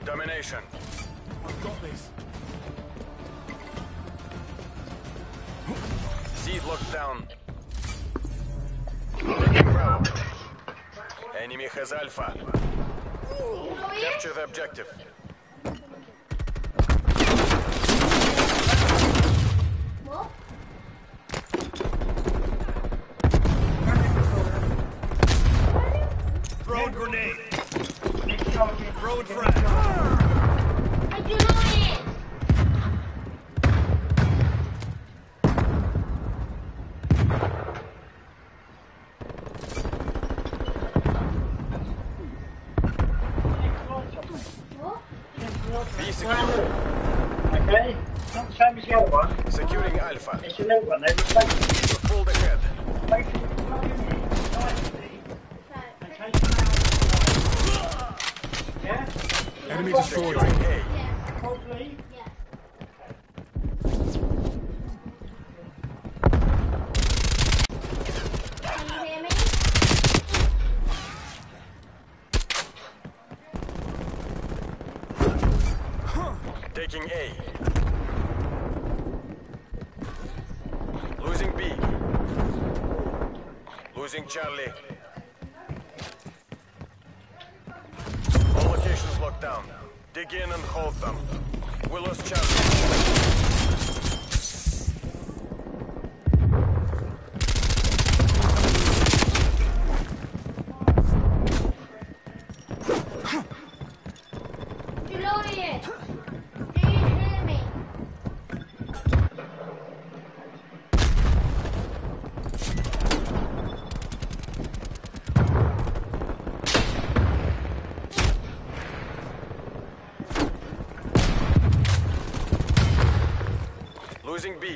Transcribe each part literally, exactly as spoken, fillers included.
Domination. I've got this. Seed locked down. Taking Bravo. Enemy has Alpha. Capture the objective. Throwing grenade. Throwing frag. I do it. Be secure. Okay, not the same as the other one. Securing Alpha. It's a new one. They replaced it. We're pulled ahead. Basically, plug in here. Nicely. They take them out. Yeah? Enemy destroyed. Securing A. Probably. Can you hear me? Taking A. Losing B. Losing Charlie. All locations locked down. Dig in and hold them. We lost Charlie. Julian, do you hear me? Losing B.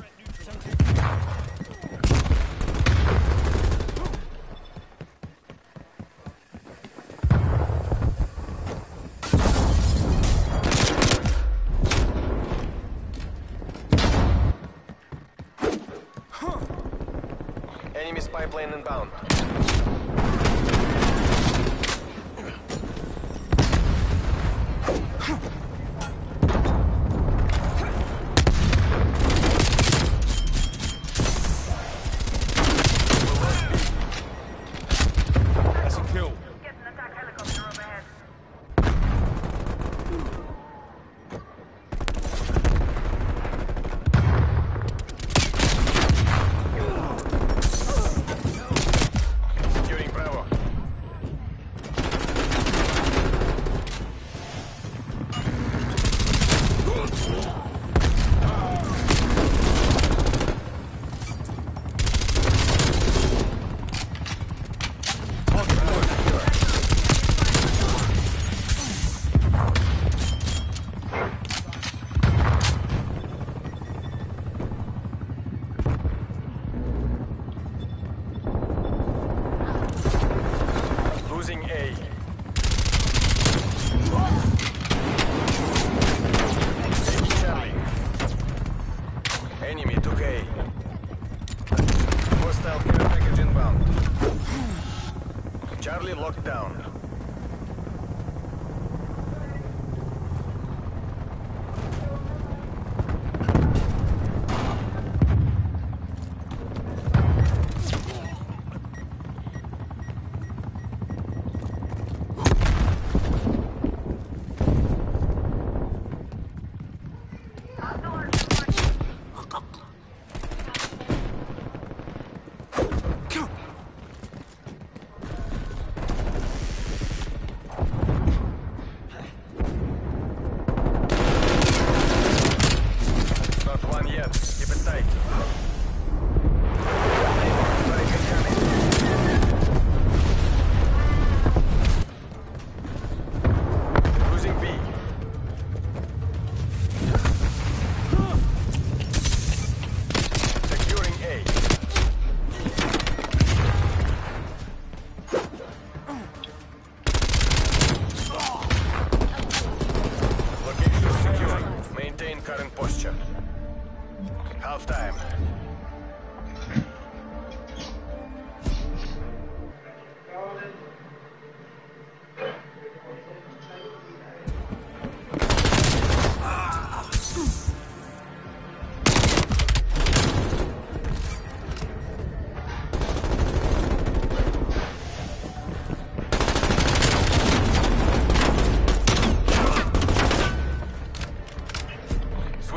Enemy spy plane inbound. That's a kill. Get an attack helicopter overhead. Securing Bravo.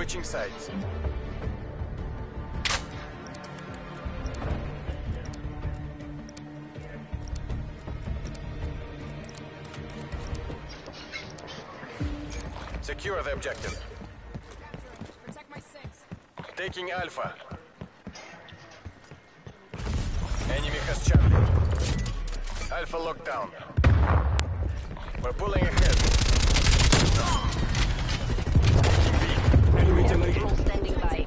Switching sides. Secure the objective. Protect my six. Taking Alpha. Enemy has Charlie. Alpha locked down. We're pulling ahead. Enemy deleted. All standing by.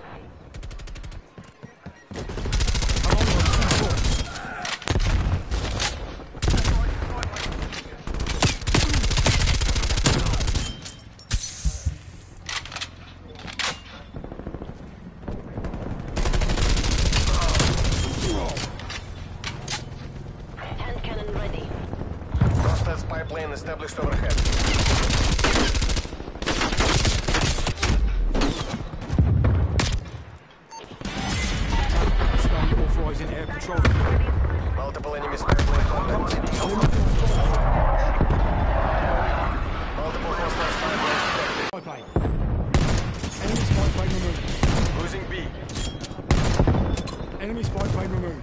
Hand cannon ready. Hostile spy plane established overhead. Stun authorizing air patrol. Multiple enemy spy plane contact. Multiple hostile spy planes detected. Spy plane. Enemy spy plane removed. Losing B. Enemy spy plane removed.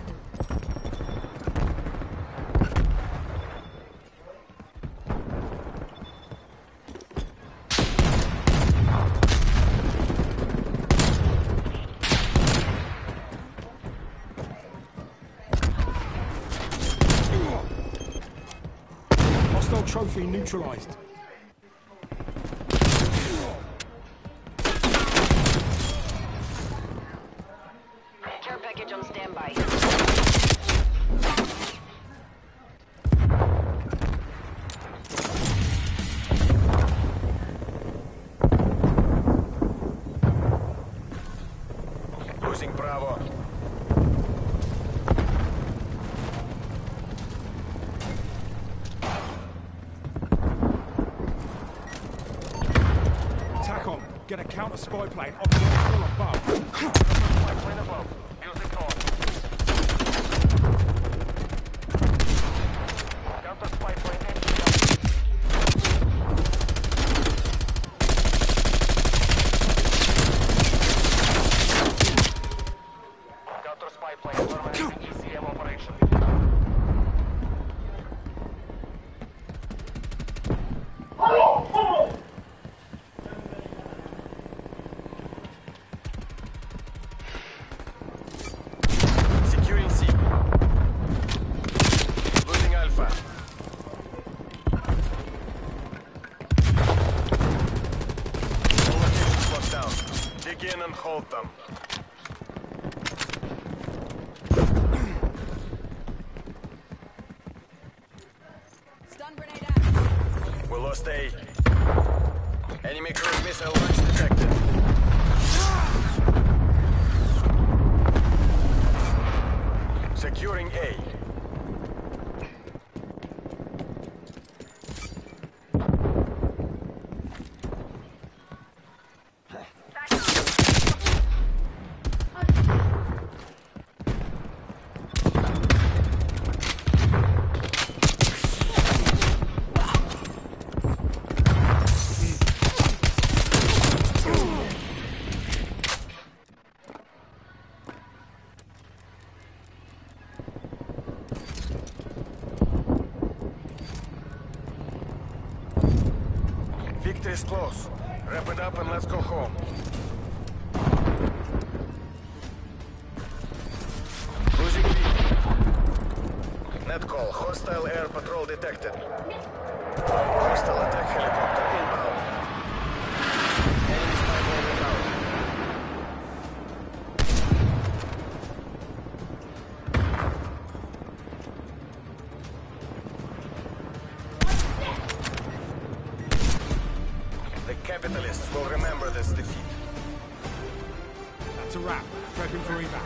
Hostile trophy neutralized. Care package on standby. Losing Bravo. TACOM, get a counter spy plane operational above. Spy plane above. Use it on. Counter spy plane entry. Counter spy plane terminating E C M operation. Securing C. Losing Alpha. All locations locked down. Dig in and hold them. Stun grenade out. We lost A. Enemy cruise missile launch detected. Securing A. Victory's close. Wrap it up and let's go home. Losing B. Net call. Hostile air patrol detected. Hostile attack helicopter inbound. Enemy spy plane inbound. The capitalists will remember this defeat. That's a wrap. Prepping for evac.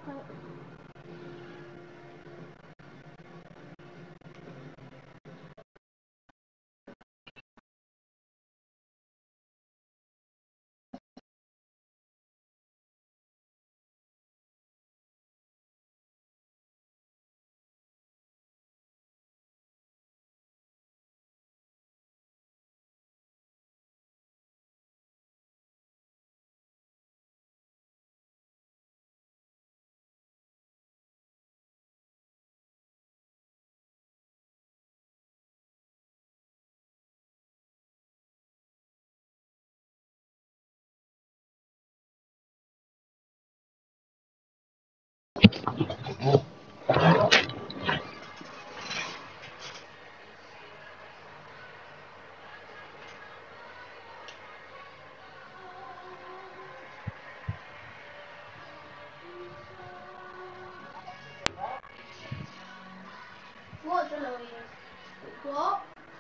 What, Julius? What?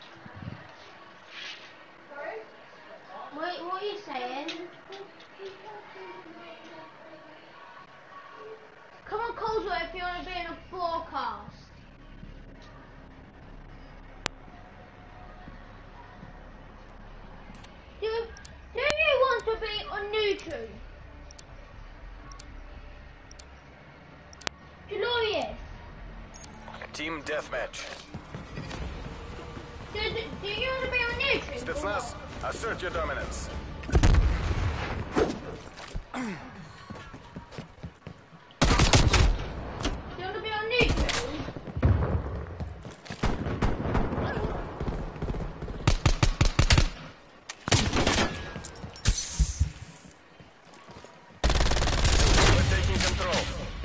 Sorry? What, what are you saying? Come on, Coldwell, if you want to be in a broadcast. Do, do you want to be on YouTube? Julius, Team deathmatch. do, do, do you want to be on YouTube? or Spetsnaz, what? assert your dominance. Do you want to be on YouTube? We're taking control.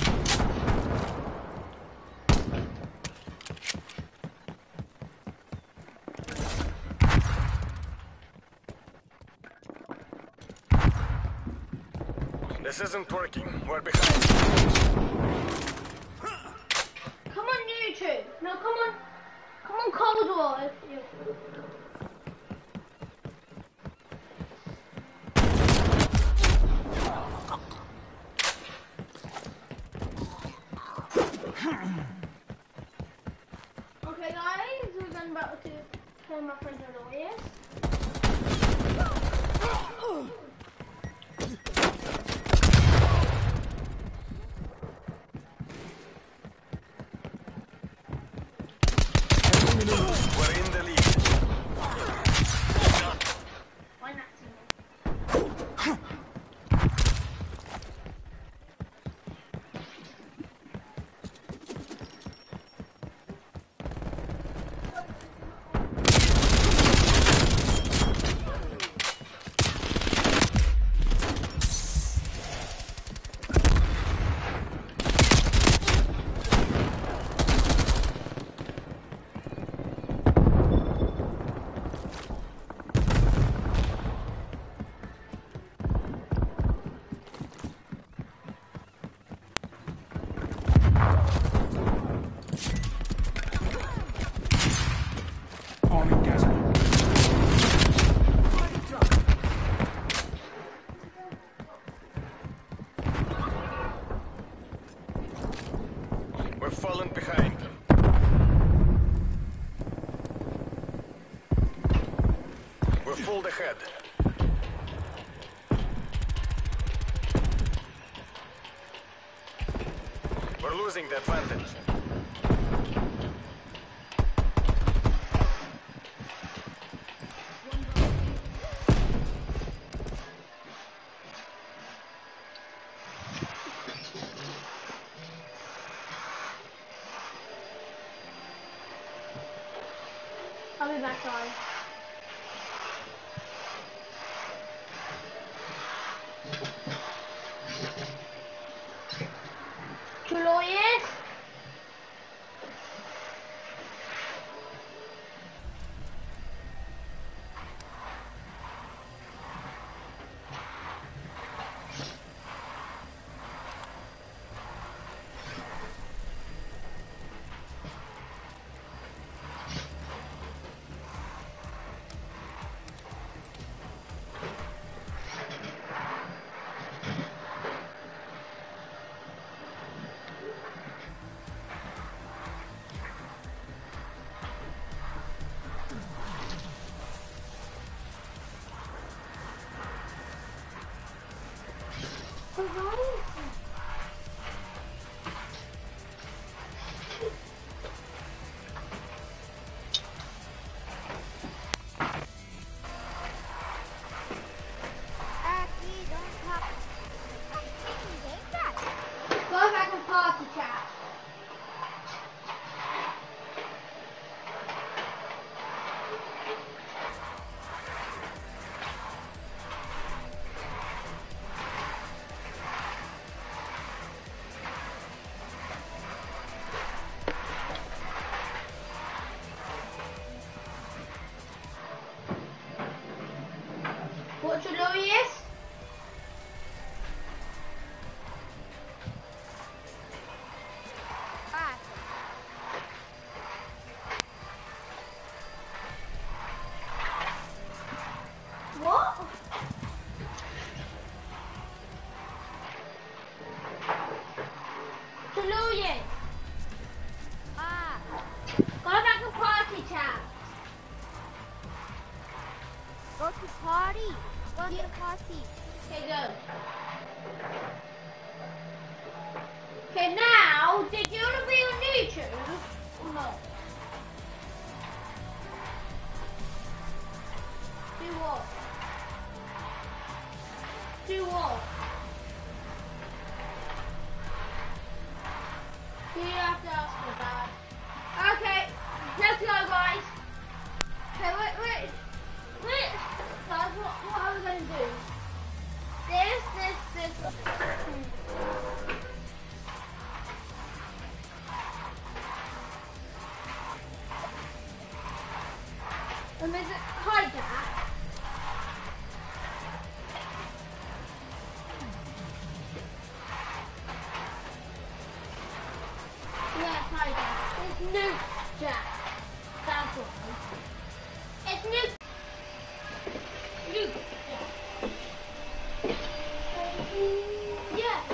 This isn't working. We're behind. Come on, YouTube. No, come on. Come on, Coldwell. If you... Okay, guys, we're going about to turn my friend Julius. We're in the lead. Why not team? Arming gas. We've fallen behind. We're full ahead. We're losing the advantage. I'll be back, guys. Julius? Go back and party chat. What you know is? What? Julian. Ah. Go back to party chat. Go to party. Go to the party. Okay, go. Okay, now, did you want to be on YouTube? Or no? Do what? Do what? Do you have to ask for that? Okay, let's go, guys. Okay, wait, wait. Wait. Guys, what, what are we going to do? This, this, this. And there's a hide that. Yeah, hide that. It's new Jack. That's what. It's new. New Jack. Yeah.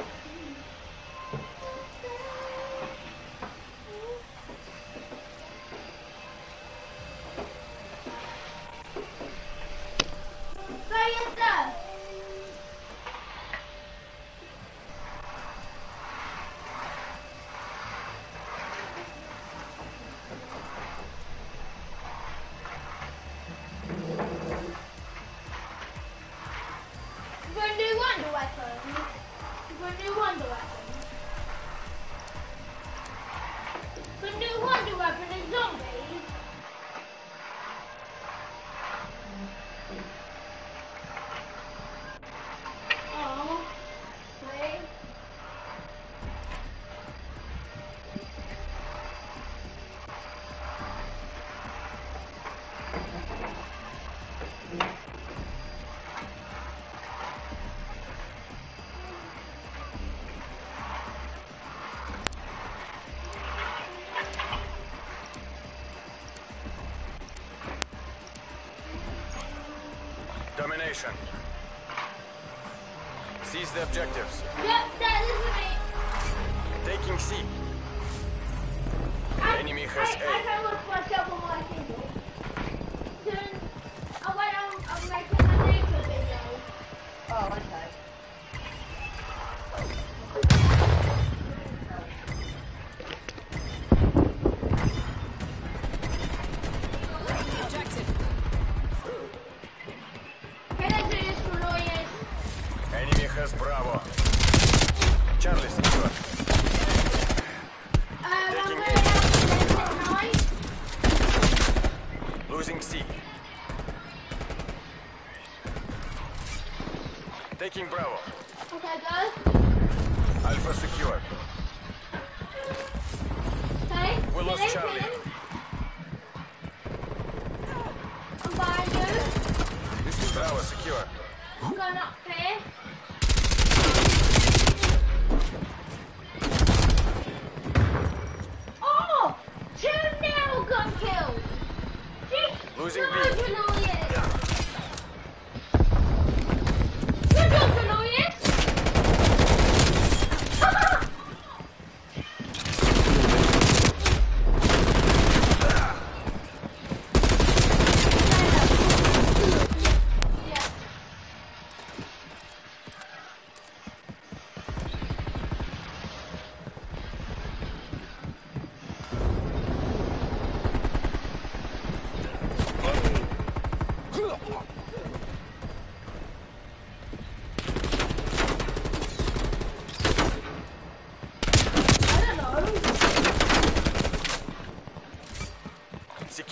Domination. Seize the objectives. Yep, that is me. Taking C. I, Enemy has I, A. I can watch myself on my keyboard. Soon, I went on, I'm making my nature video. Oh, okay. Objective. Can I do this for lawyers? Enemy has Bravo. Charlie, secure. Um, I'm Taking going out to night. Losing C. Taking Bravo. Okay, go. Alpha secure. Okay. We lost Kill him, Charlie. kill him. I'm behind you. Bravo secure. I'm going up here. Oh! Two nail gun kills! Jeez, Losing no, B. Julius. Good job, Julius! Ah! Yeah.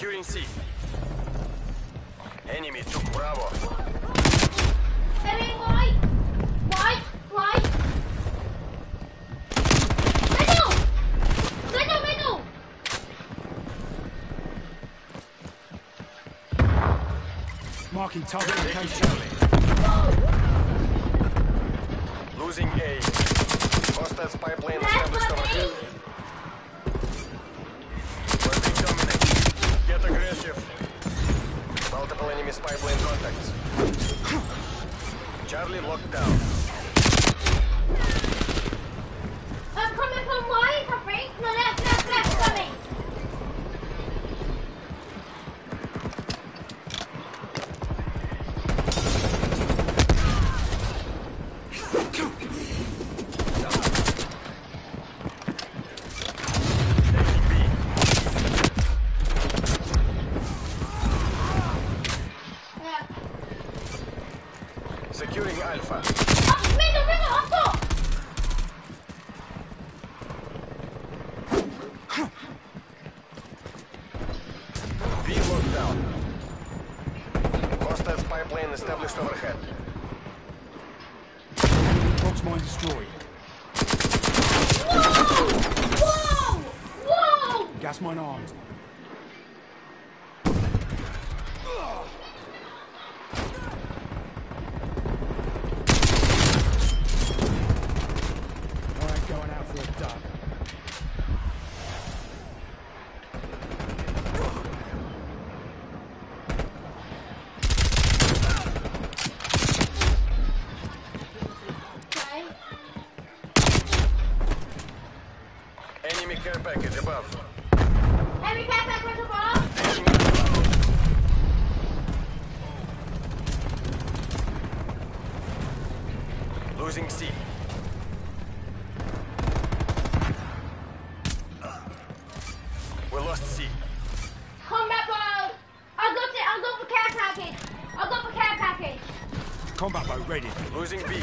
Securing C. Enemy took Bravo. Enemy white! White! White! Middle! Middle, middle! Marking target Taking location. Charlie. Losing A. Hostile spy plane established overhead. We're being dominated. Get aggressive. Multiple enemy spy plane contacts. Charlie locked down. I'm coming from white, I think. No, left, left, left, coming. Taking B. Yeah. Securing Alpha. Up, middle, middle, up top! B locked down. Hostile spy plane established overhead. Box mine destroyed. Whoa! Whoa! Whoa! Gas mine armed. Alright, going out for a duck. Okay. Enemy care package above. Enemy cat back with the ball. Taking Alpha. Losing C. We lost C. Combat ball. I'll go to, I'll go for care package. I'll go for care package. Combat boat ready. Losing B.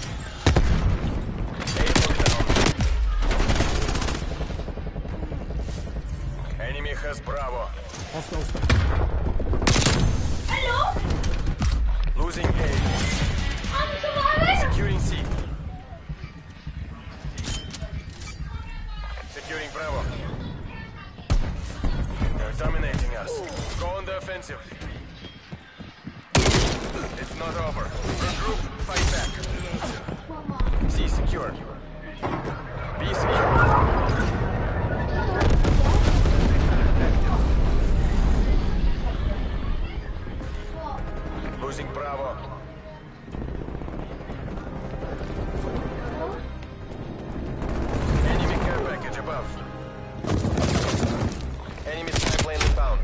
A locked down. Enemy has Bravo. Hostile space. Hello? Losing A. I'm surviving. Securing C. Securing Bravo. They're dominating us. Go on the offensive. It's not over. Regroup, fight back. One more. C secure. B secure. What? Losing Bravo. Enemy care package above. Enemy spy plane inbound.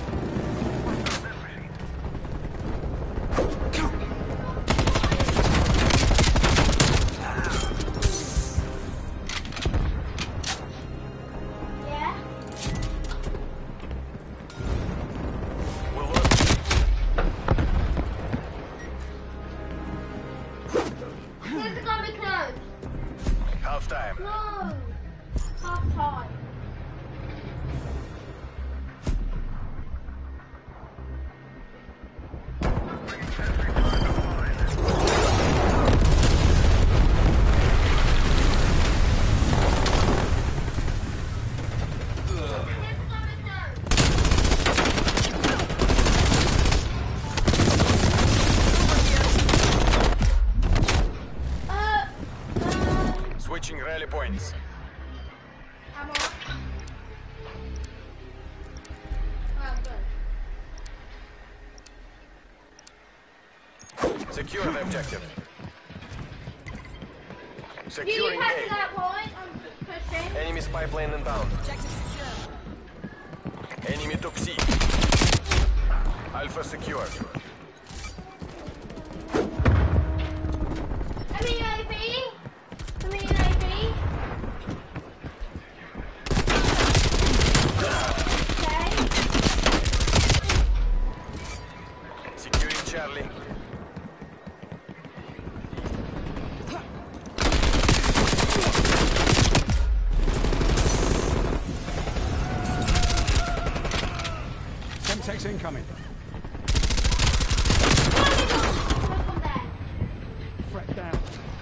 Yeah? We lost. Where's it gonna be closed? Half time. No. Half time. Where's it gonna be closed? Uh, um, Switching rally points. I'm on. Oh, good. Secure the objective. Did you Securing pass to A. that point? I'm pushing. Enemy spy plane inbound. Objective secure. Enemy took C. Alpha secure. I'm in A B. I'm in A B. Okay. Securing Charlie. incoming. Come there. Threat down.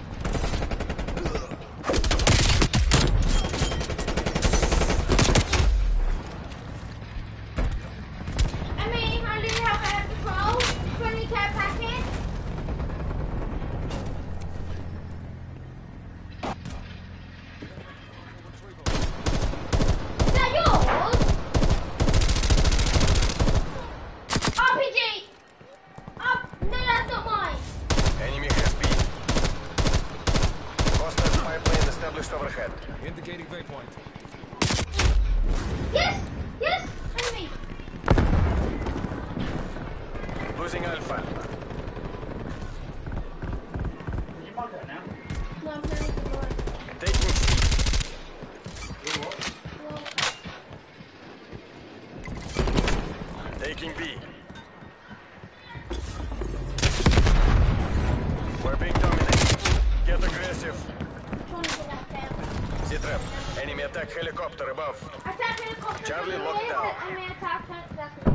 I mean, I do have a patrol, twenty care packet. Is that yours? R P G! Oh, no, that's not mine. Enemy has B. Hostile spy plane established overhead. Indicating waypoint. Yes! Yes! Enemy! Losing Alpha. You might go now. No, I'm playing the board. Taking C. Taking B. We're being dominated. Get aggressive. Trying to get that down. Z-trap. Enemy attack helicopter above. Attack helicopter. Charlie, locked down. Enemy attack. That's me.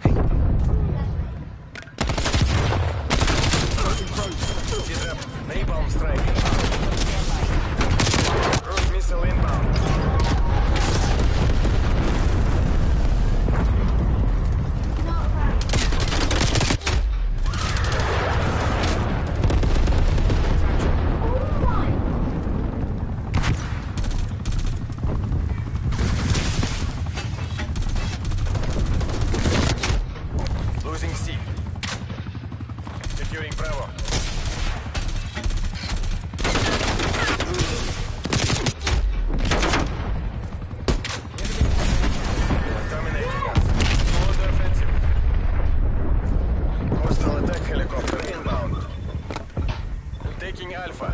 Z-trap. Napalm strike. Cruise missile inbound. Not bad. Oh my. Losing C. Securing Bravo. They're dominating us. Go on the offensive. Hostile attack helicopter inbound. Taking Alpha.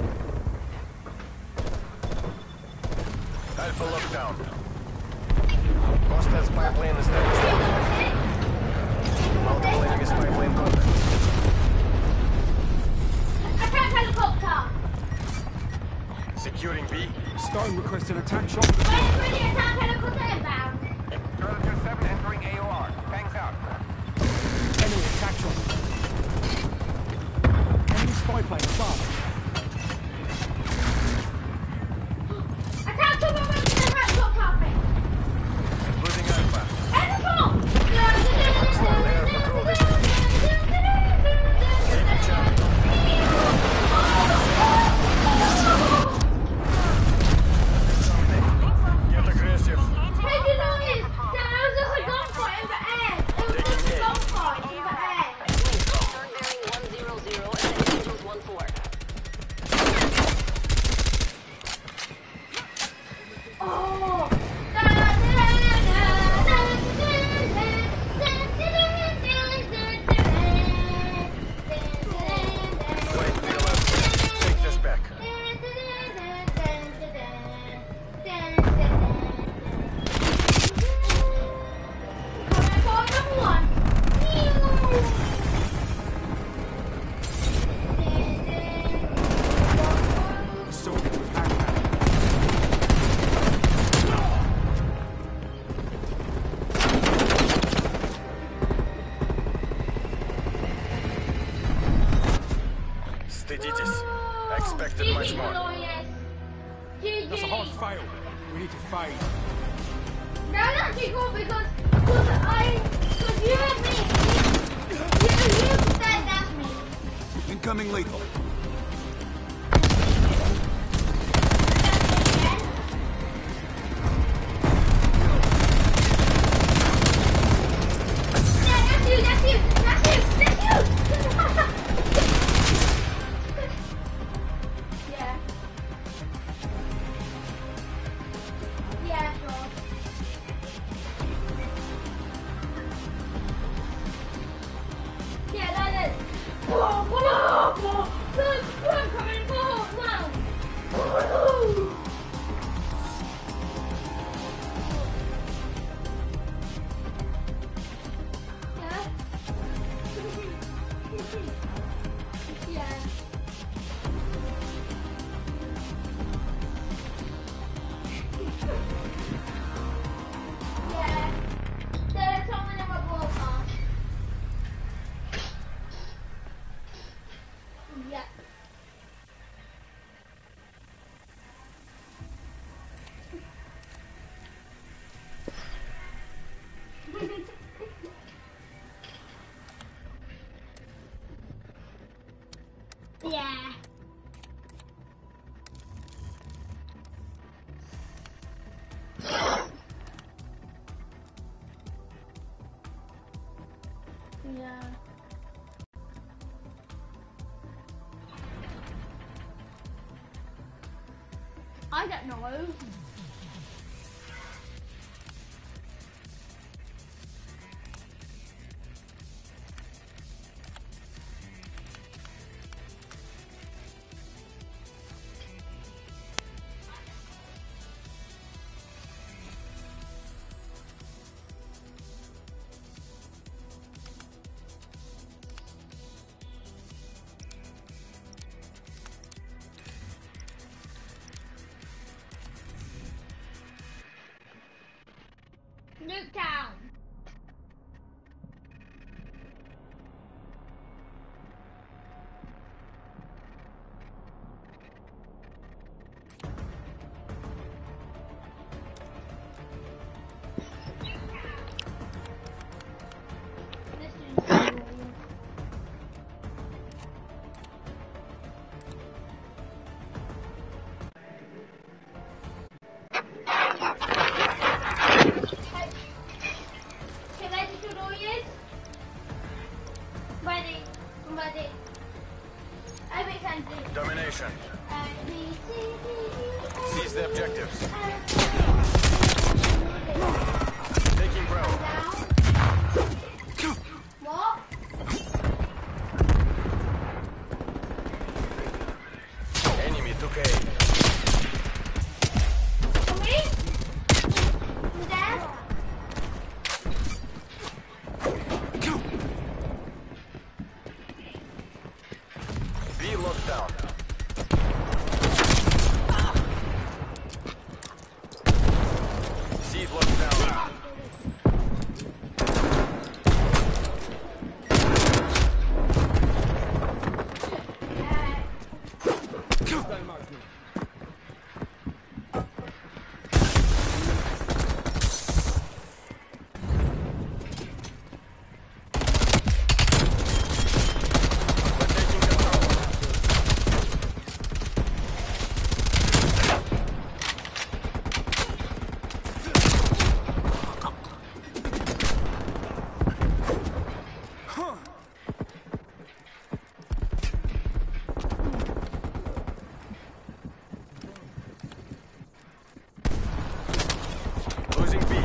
Alpha lockdown. Hostile spy plane established. Multiple enemy spy plane contact. Attack helicopter. Securing B. Stone requesting attack shot. Wait, ready, attack helicopter inbound. Charlie two seven entering A O R. Tanks out. Enemy attack shot. Enemy spy plane above. Attack chopper ready to attack chopper. Losing Alpha. Airpatrol. Hostile air patrol deployed. Taking Charlie. Get aggressive. Hey, you know this? There was just a gunfight in the air. There was just a gunfight in the air. Turn bearing one zero zero and Angels one four. Oh. Flight wheel up. Take this back. Assaulted with handgun. Стыдитесь. Expected much more. That's a hard fail. We need to fade. No, that's cool because because I because you and me you you said that's me. Incoming lethal. Yeah, that's you, that's you, that's you, that's you. Yeah. Yeah, sure. Yeah, that is. I don't know. Nuketown. Domination. Seize the objectives. Taking Bravo. What? Enemy took A. Come in. You there? B locked down. C locked down. Losing B.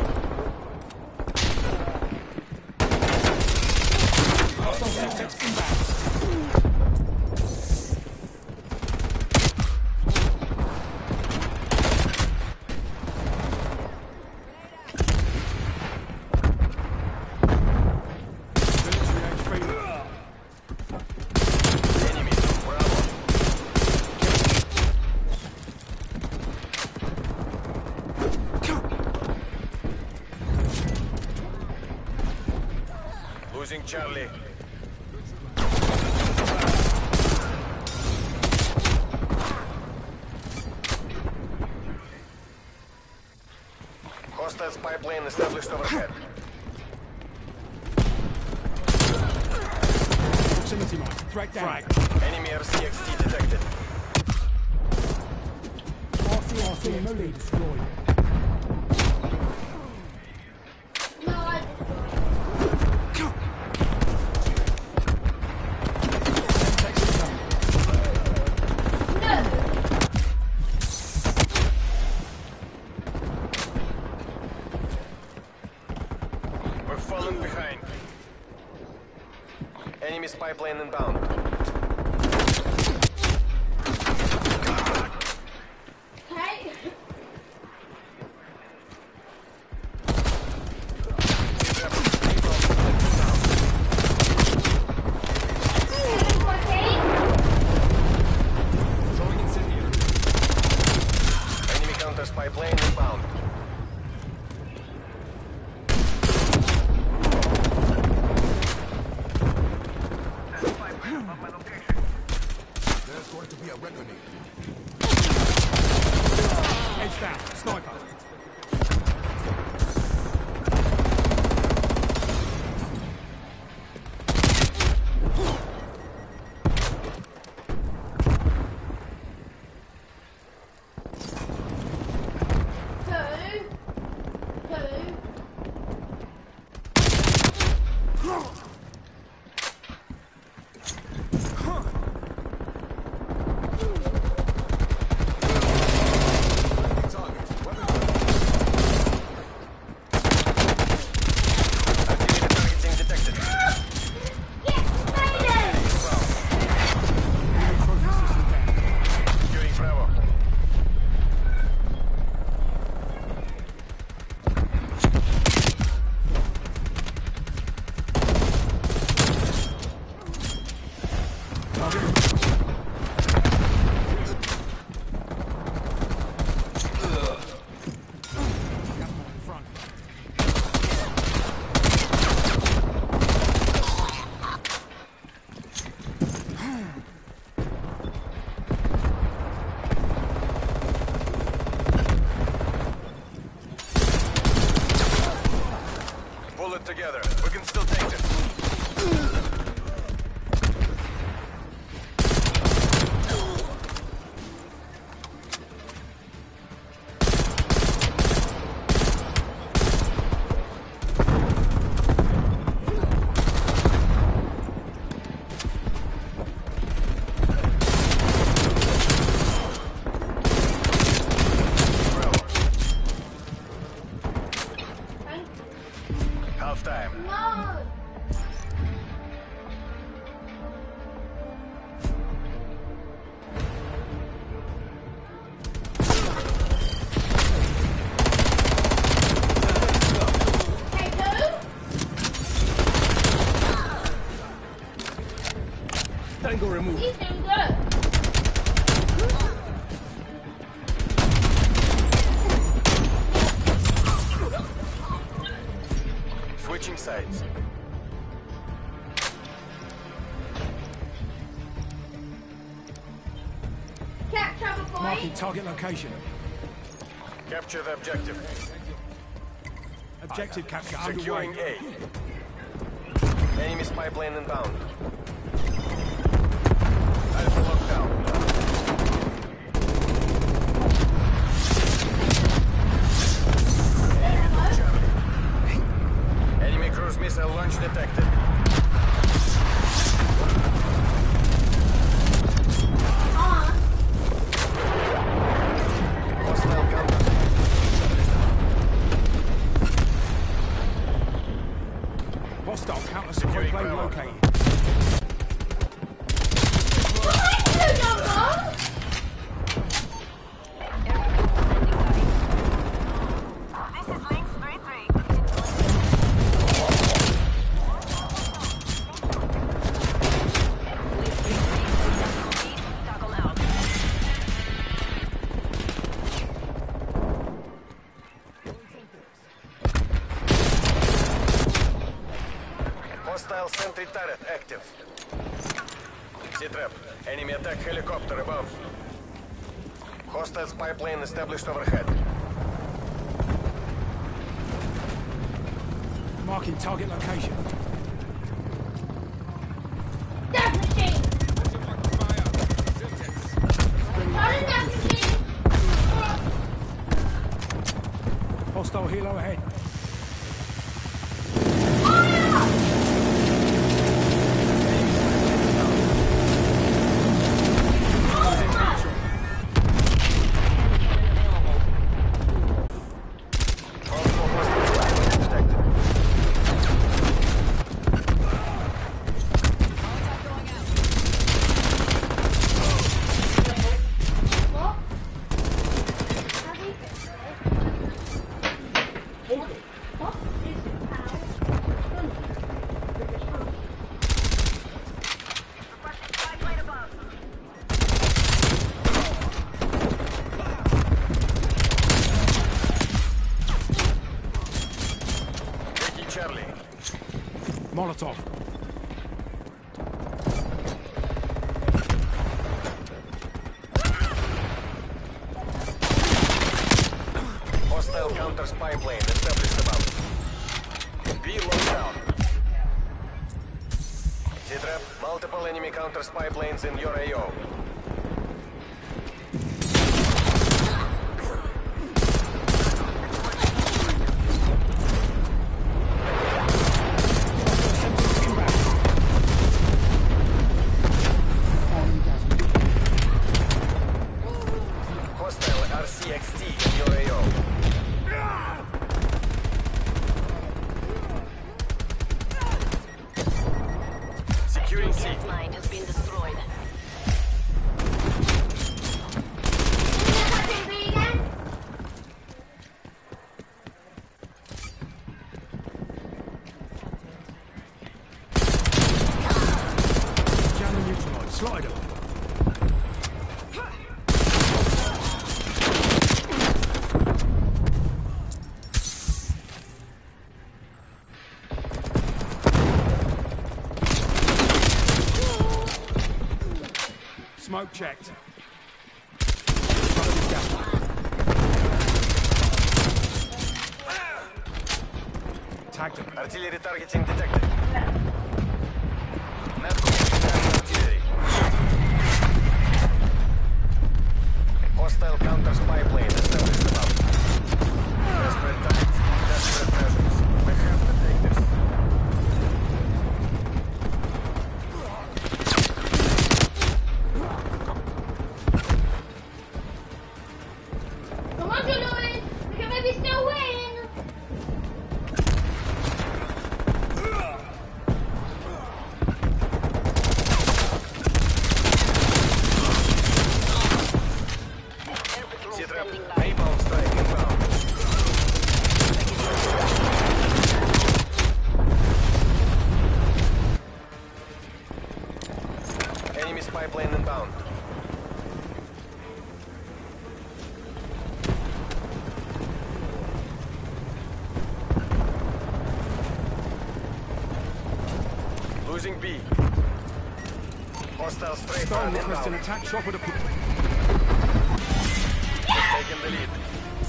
Enemy took Bravo. Losing Charlie. Hostile spy plane established overhead. Proximity mine. Frag down. Enemy R C X T detected. R C R C M O D destroyed. No, I We're falling behind. Enemy spy plane inbound. Okay. Throwing incendiary. Enemy counter spy plane inbound. There's going to be a reckoning. Heads down. Sniper. Two. Two. it together. We can still take this. Half time. No! Hey, who? Tango removed. He's doing good. Switching sides. Capture the Marking point. target location. Capture the objective. Objective capture Securing underway. A. Enemy spy plane inbound. Alpha lockdown. Enemy cruise missile launch detected. On. Hostile counter. Hostile counter supply Securing plane power. located. What are you doing, Mom? This is Lynx three three. Toggle out. Hostile sentry turret active. Z-trap. Enemy attack helicopter above. Hostile spy plane established overhead. Marking target location. Death machine. Starting death machine. Hostile helo ahead. Multiple hostile spy planes detected. What? How do you fix it? What is it? Requesting spy plane above. Taking Charlie. Molotov. Hostile counter spy plane established above. B lockdown. Z-trap. Multiple enemy counter spy planes in your A O. Hostile R C X T in your A O. Securing C. Gas line has been destroyed. Touching B again? Jammer neutralized. Slider. Smoke checked. Trusted gas. tagged him. Artillery targeting detected. Not contact artillery. Hostile counter spy plane established above. Desperate times, desperate measures. We have to take this. Come on, Louis! We can maybe still win! T-trap, napalm strike inbound. Enemy spy plane inbound. Losing B. Hostile straight Stone on requesting inbound. attack shop with a... Taking the lead.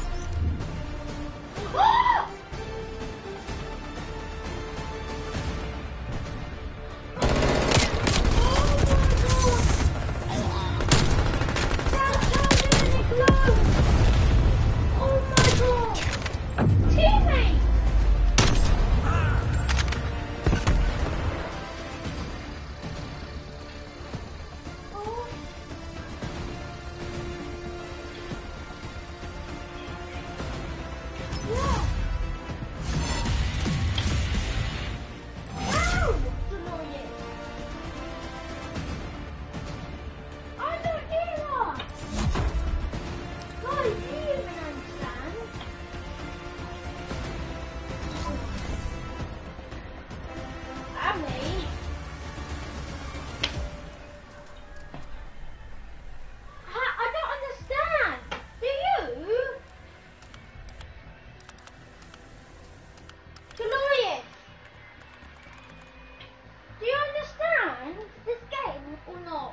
Oh my god! Teammate! Oh. Yeah. Ow! Annoying. I don't hear that. Guys, do you even understand? I mean, I, I don't understand. Do you? Glorious. Do you understand this game or not?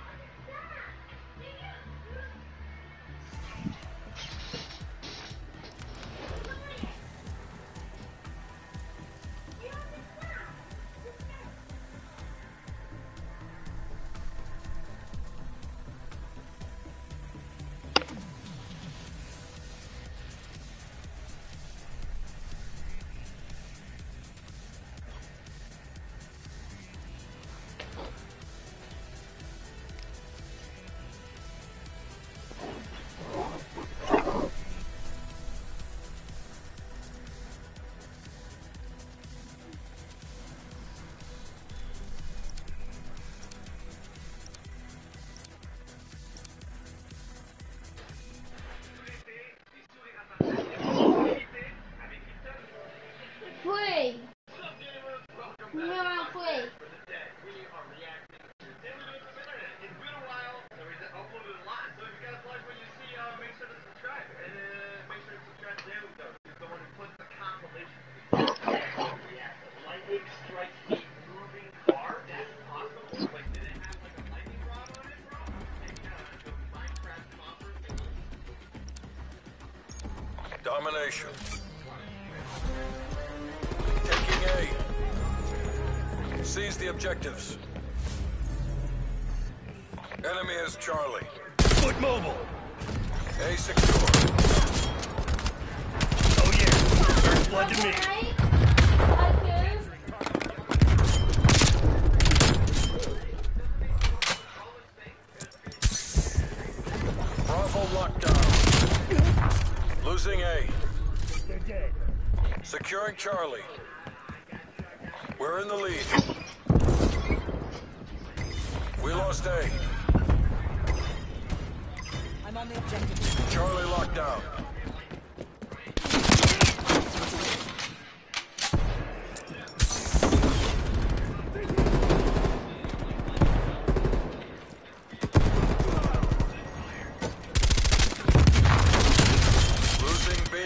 Free. We are free. Domination. Taking A. Seize the objectives. Enemy is Charlie. Foot mobile. A secure. Oh yeah. First blood to me. Okay. I Bravo lockdown. Losing A. They're dead. Securing Charlie. We're in the lead. We lost A. I'm on the objective. Charlie locked down. Losing B.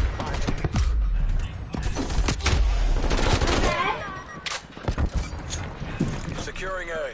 Securing A.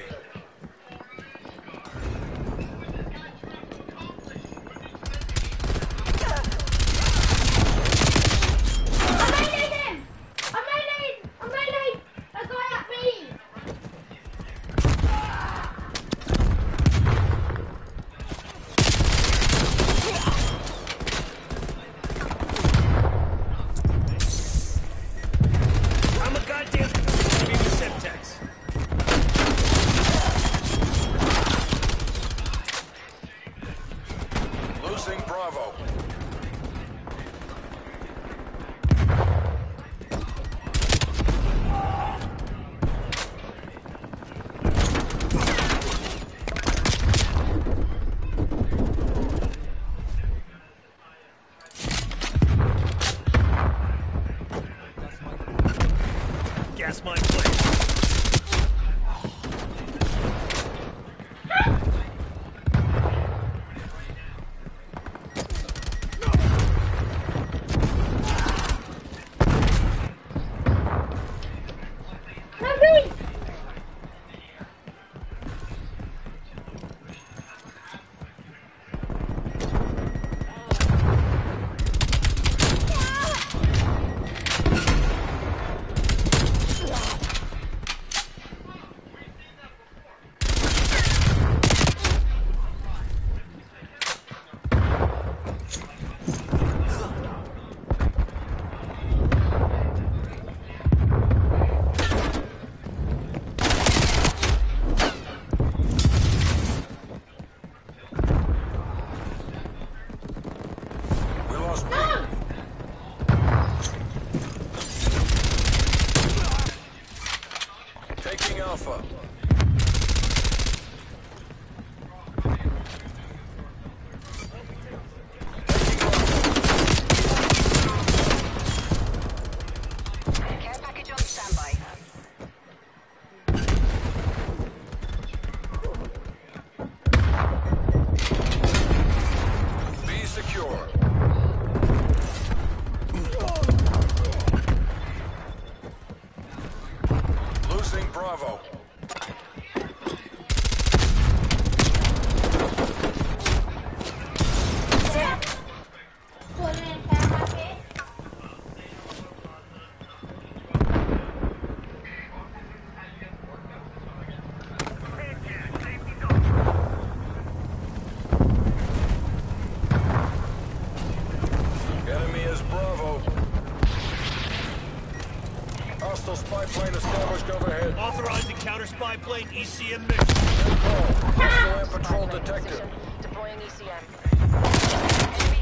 Hostile spy plane established overhead. Authorizing counter spy plane E C M mission. Hostile air patrol detected. Deploying E C M. Enemy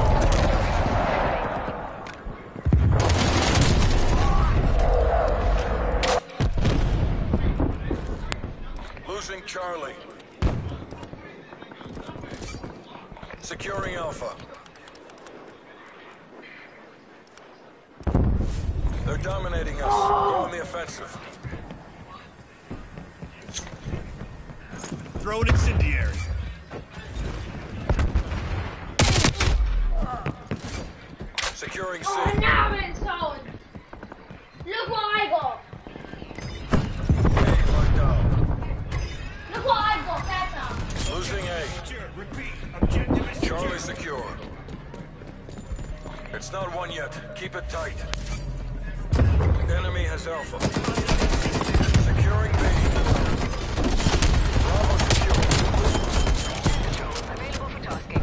forces. Losing Charlie. Securing Alpha. They're dominating us. Go on the offensive. Throw an incendiary. Securing C. Oh, now it's on. Look what I got. A locked down. Look what I got. Better. Losing A. Secure. Repeat. Objective is secure. Charlie secure. It's not one yet. Keep it tight. Enemy has Alpha. Securing B. Bravo secure. Available for tasking.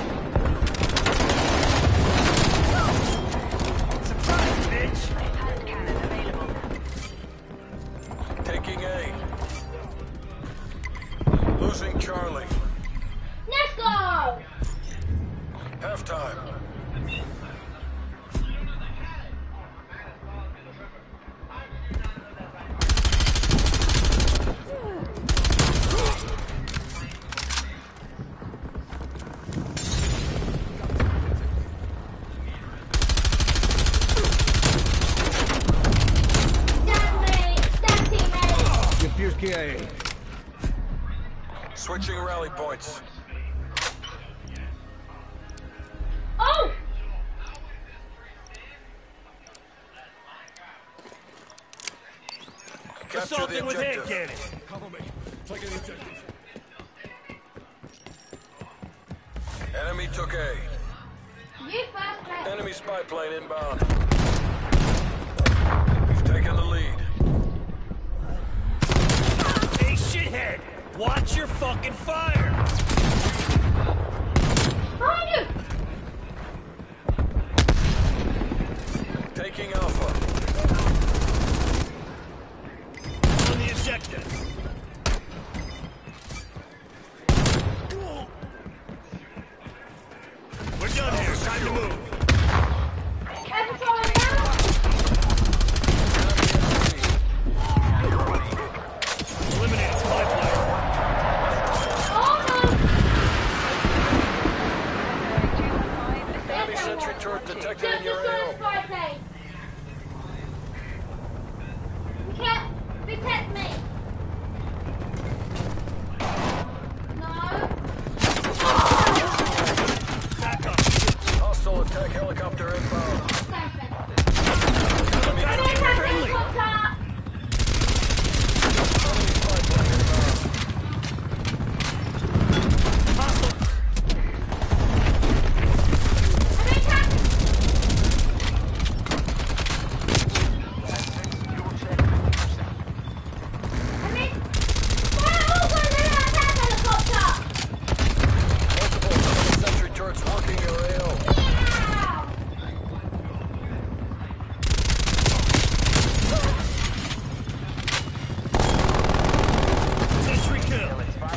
Surprise, bitch! Hand cannon available. Taking A. Losing Charlie. Let's go. Halftime. That's me. That's teammate. Defuse K I A. Switching rally points. Oh. Capture the Assaulting with hand objective. cannon. Cover me. Taking the objective. Enemy took A. You first, mate. Enemy spy plane inbound. We've taken the lead. Hey, shithead! Watch your fucking fire! Behind you. Taking Alpha. On the objective. We're done here. Time to move. Ever throw it down? Eliminate spy plane. Oh no. Enemy sentry turret detected in Just your destroy A the spy plane. Protect, protect me. No. Back up. Hostile attack helicopter inbound. Thanks, man. Enemy Don't enemy attack friendly. helicopter. spy plane inbound. Hostile. I'm attacked. I mean, why are all going to attack helicopter? Multiple enemy sentry turrets working your A O. Yeah. Sentry kill.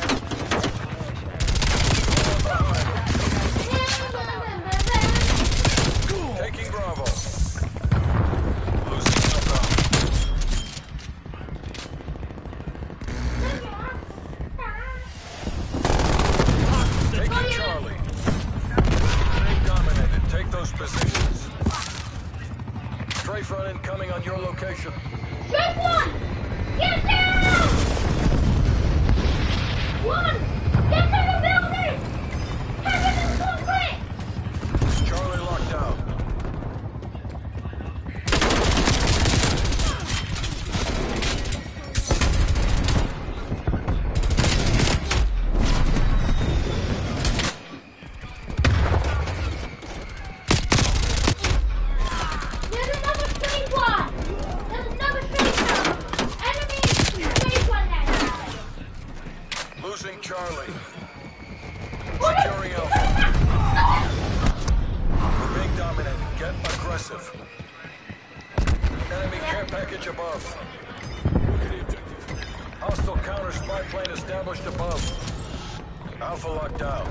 Taking Bravo. Losing Alpha. Taking Charlie. Being dominated. Take those positions. Strafe run incoming on your location. Just one! Get down! One! Get to the building! Have it in concrete! Charlie locked down. There's another street one! There's another street one! Enemy street one there! Losing Charlie. Securing Alpha. We're being dominated. Get aggressive. Enemy care package above. Hostile counter spy plane established above. Alpha locked down.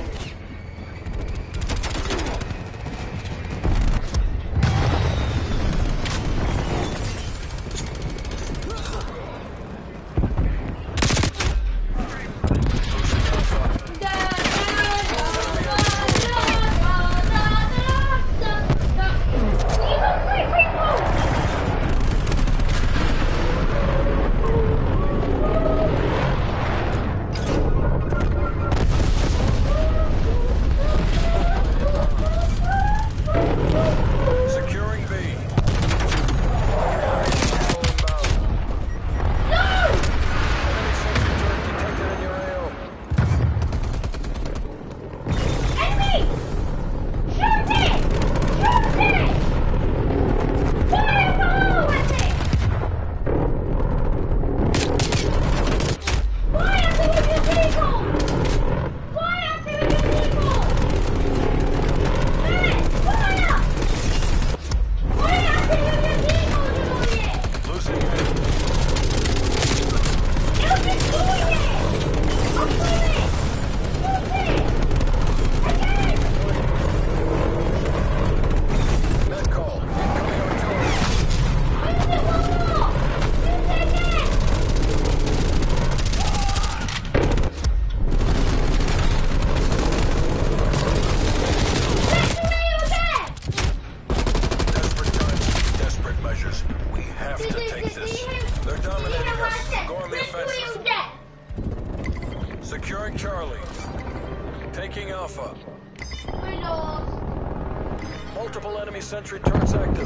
Securing Charlie. Taking Alpha. We lost. Multiple enemy sentry turrets active.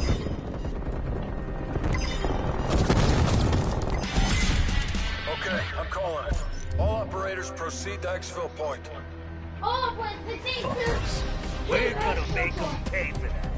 Okay, I'm calling it. All operators proceed to exfil point. Oh, pues the thing We're gonna make them pay for that.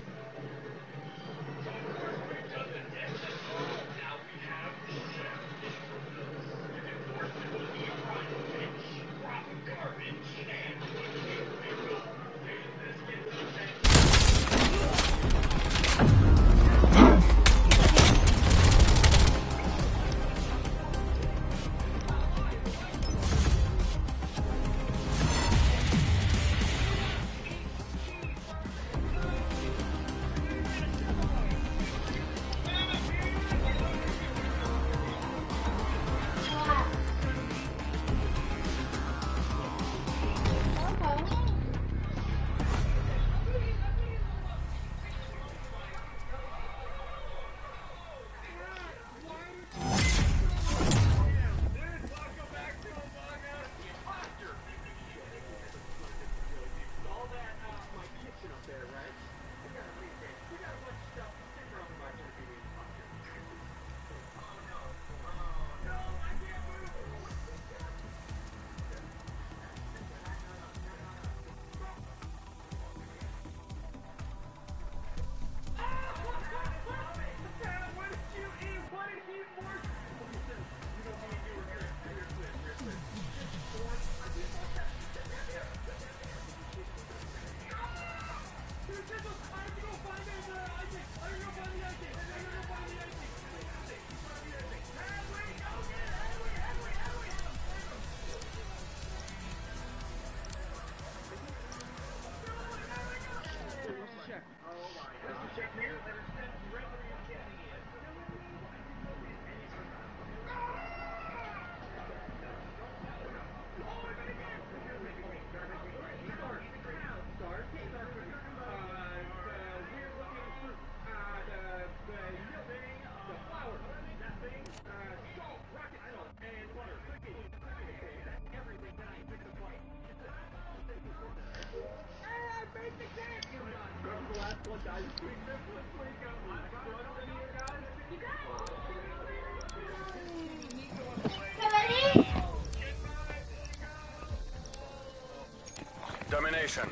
Domination.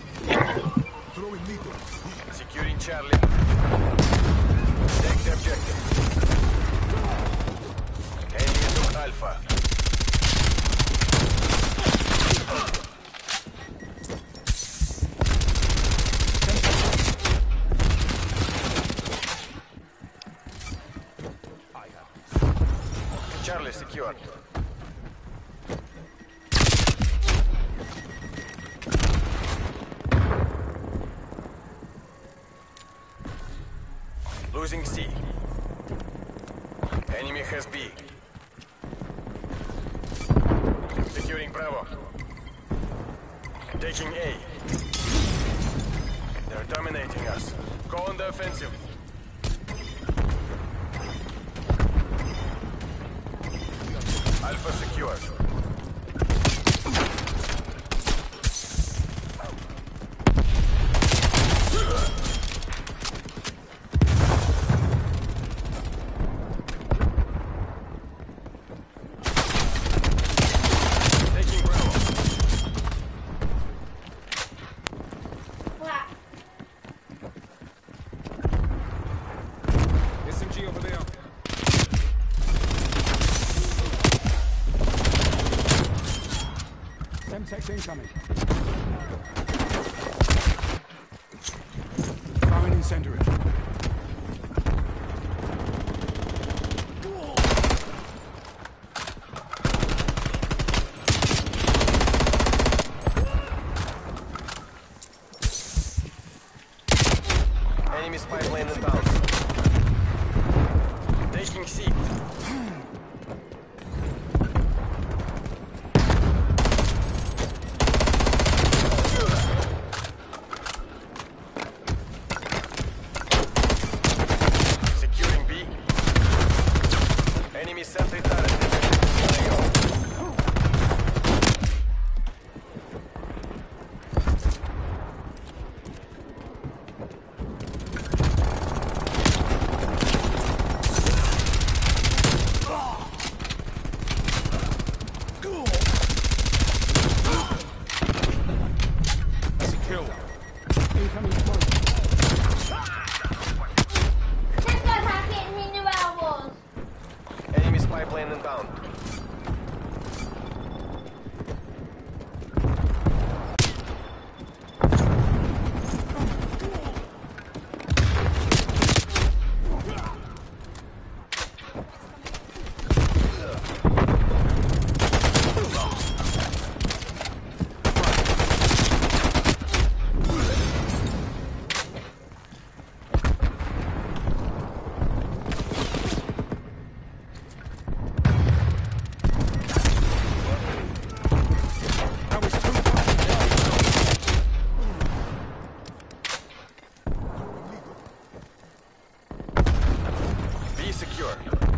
Throwing lethal. Securing Charlie. Take the objective. Enemy took Alpha. Charlie secured. Losing C. Enemy has B. Securing Bravo. Taking A. They're dominating us. Go on the offensive. Alpha secured. Taking Bravo. Black. S M G over there. Semtex incoming. Throwing incendiary. Enemy spy plane inbound. Taking C. Securing B. Enemy sentry turret. There you go. That's a kill. Incoming smoke. This guy's hacking, he knew where I was. Enemy spy plane inbound. That was too far. B secure.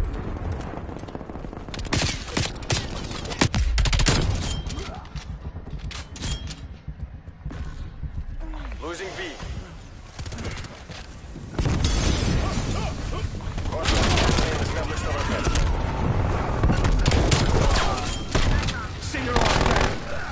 Losing B. Hostile established overhead. See your eye there.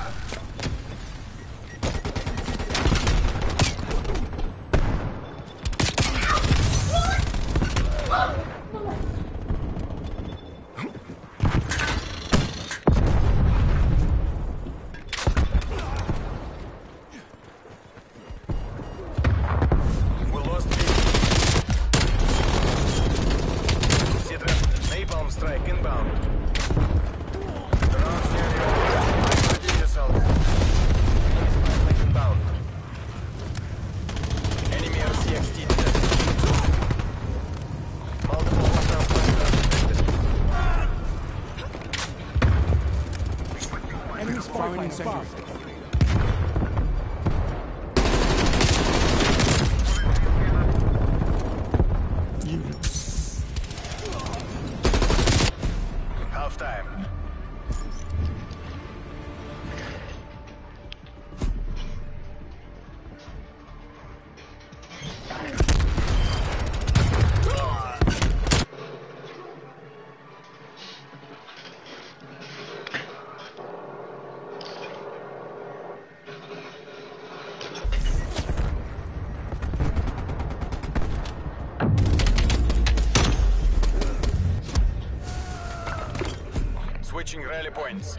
We lost B. Citra, napalm strike inbound. The round's nearly over. Ready yourself. Enemy spy plane inbound. Enemy R C X T detected. Multiple hostile planes detected. Enemy spy plane incendiary. Half time. Switching rally points.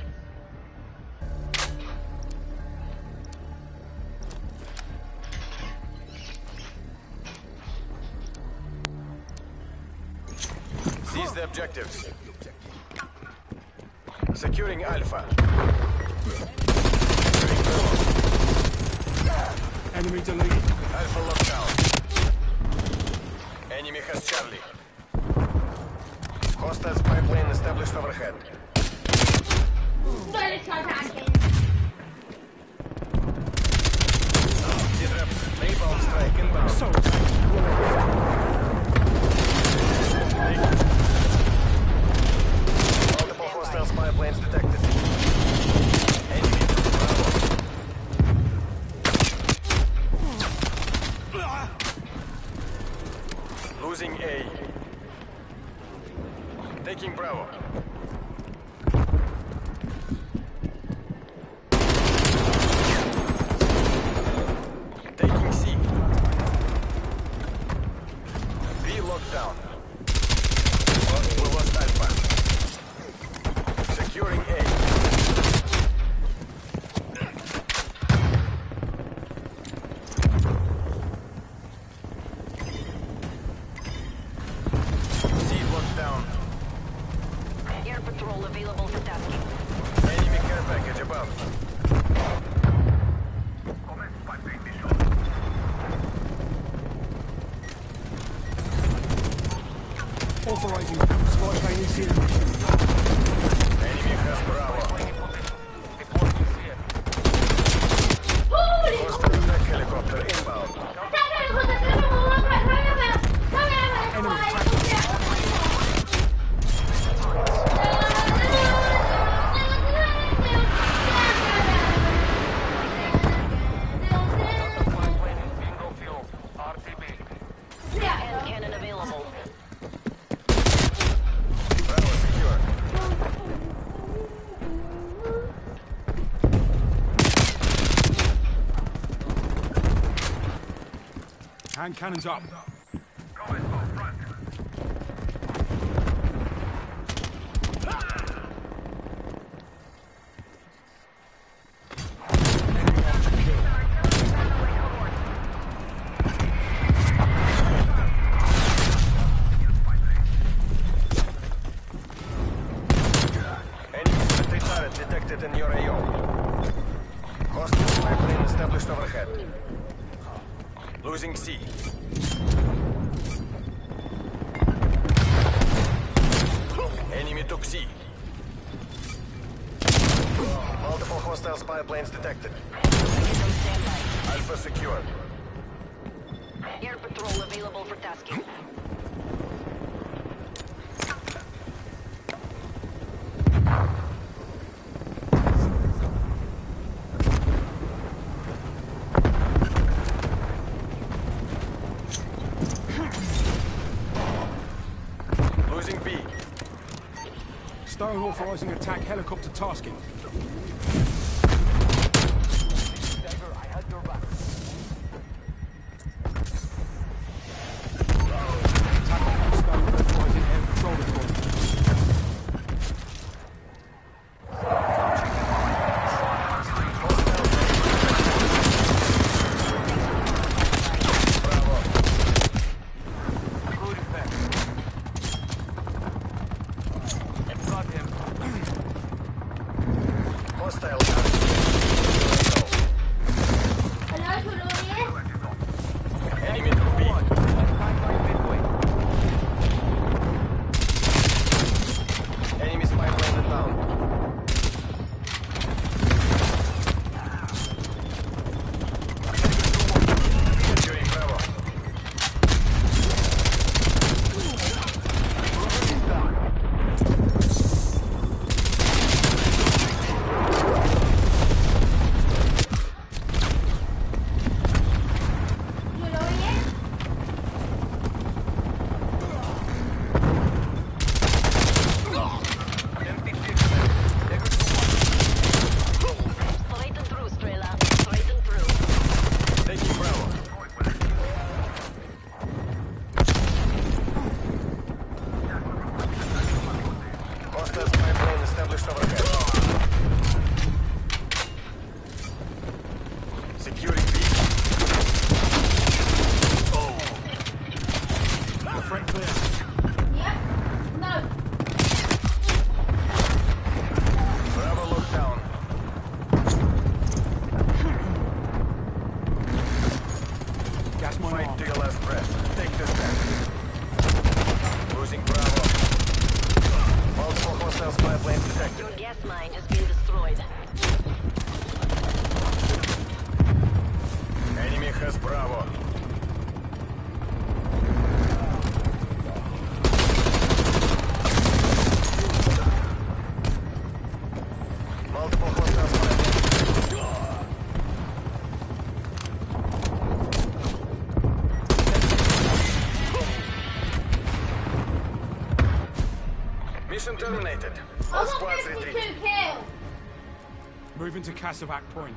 Seize the objectives. Securing Alpha. Enemy deleted. Alpha lockdown. Enemy has Charlie. Hostile spy plane established overhead. No, let's go back in. T-trap. Napalm strike inbound. So, Multiple hostile spy planes detected. Enemy. Bravo. Losing A. Taking Bravo. Taking C. B locked down. We lost Alpha. Securing A. C locked down. Air patrol available for tasking. Enemy care package above. authorizing spy plane in field mission. Enemy has Bravo. Holy! Hostile attack helicopter inbound. Hand cannon available. Bravo secure. Hand cannons up. Enemy military turret detected in your A O. Hostile spy plane established overhead. Losing C. Enemy took C. Multiple hostile spy planes detected. Get on standby. Alpha secured. Air patrol available for tasking. Losing B. Stone authorizing attack helicopter tasking. Attack Stone authorizing air patrol deployment. Bravo. Hostile enemy took B. Enemy spy plane inbound. Securing Bravo. Straight and through, Strela. Straight and through. Taking Bravo. Hostile spy plane established overhead. Securing B. The threat clear. Mission terminated. I All got squads fifty-two retreat. kills. Moving to Kasavak Point.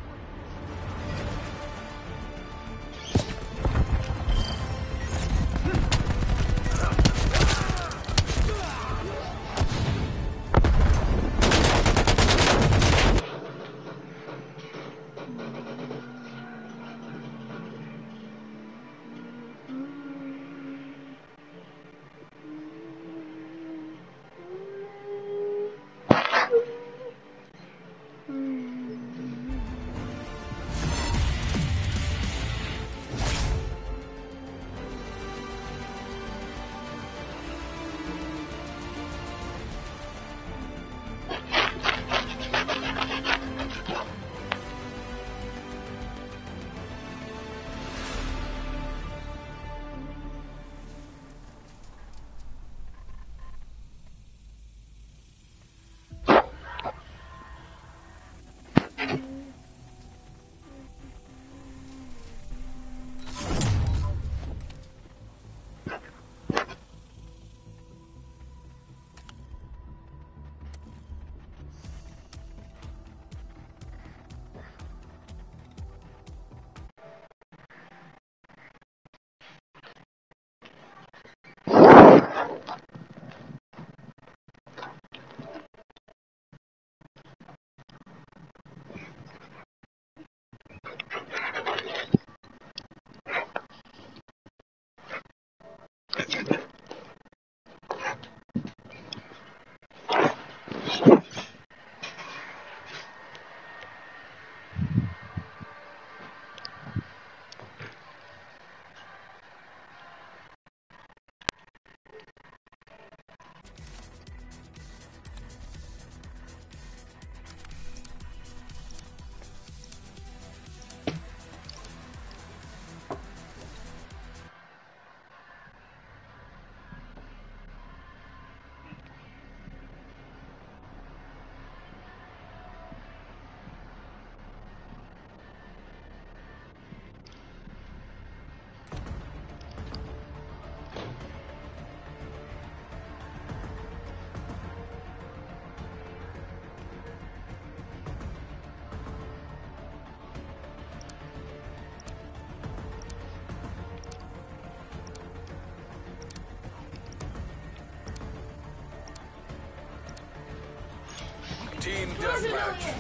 Team deathmatch.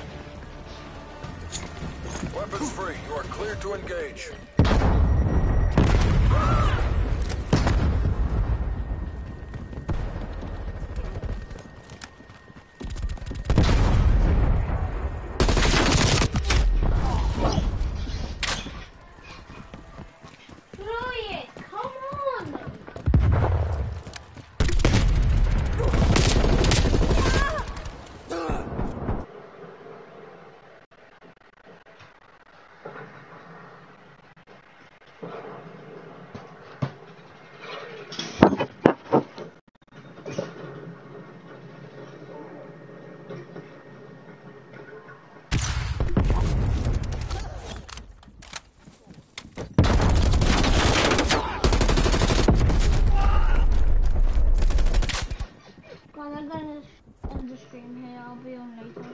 Weapons free. You are clear to engage. Brilliant! Come on! Well, I'm gonna end the stream here. I'll be on later.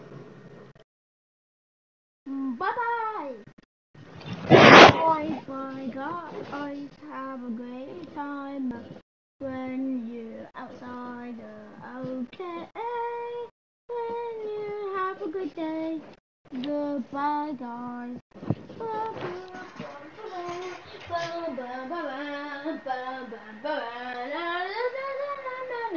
Bye bye! Bye bye guys. Have a great time when you're outside. Okay. When you have a good day. Goodbye guys. Bye bye bye bye bye bye bye bye bye bye.